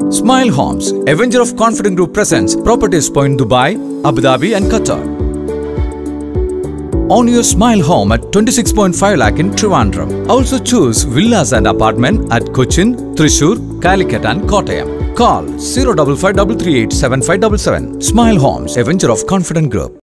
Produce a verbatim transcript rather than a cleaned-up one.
Smile Homes, Avenger of Confident Group presents Properties Point Dubai, Abu Dhabi and Qatar. Own your Smile Home at twenty-six point five lakh in Trivandrum. Also choose villas and apartment at Cochin, Thrissur, Calicut and Kottayam. Call zero five five three three eight seven five seven seven. Smile Homes, Avenger of Confident Group.